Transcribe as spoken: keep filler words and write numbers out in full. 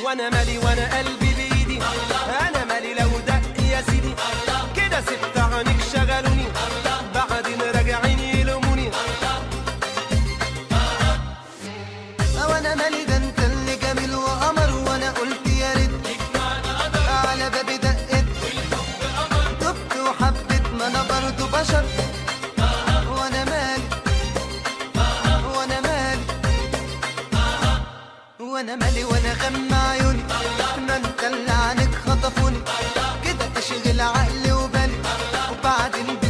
وانا مالي وانا قلبي بايدي، انا مالي لو دق يا سيدي، كده سبت عنك شغلوني، بعدين راجعين يلوموني. وانا مالي ده انت اللي جميل وقمر، وانا قلت يا ريت على بابي دقت تبت وحبيت، ما انا برضه بشر. وانا مالي وانا مالي وانا مالي وانا غمى عيوني، ما انت اللي عنك خطفوني، كده تشغل عقلي وبالي وبعدين